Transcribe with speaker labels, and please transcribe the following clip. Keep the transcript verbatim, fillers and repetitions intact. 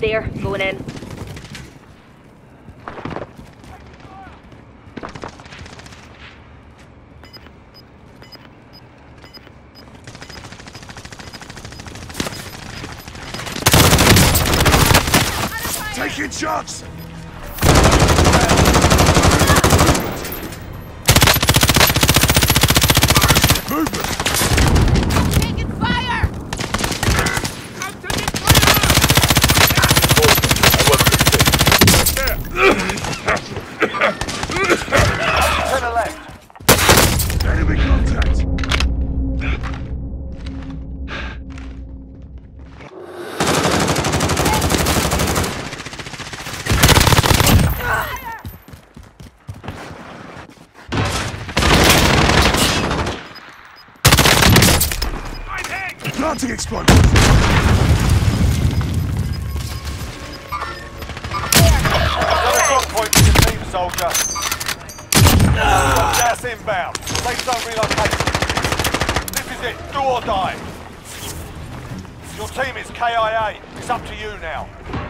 Speaker 1: there, going in.
Speaker 2: Taking shots! Movement!
Speaker 3: Taking fire!
Speaker 2: To the left. Enemy contact! Planting explosives!
Speaker 4: Point to your team, soldier. Gas inbound. Safe zone relocation. This is it. Do or die. Your team is K I A. It's up to you now.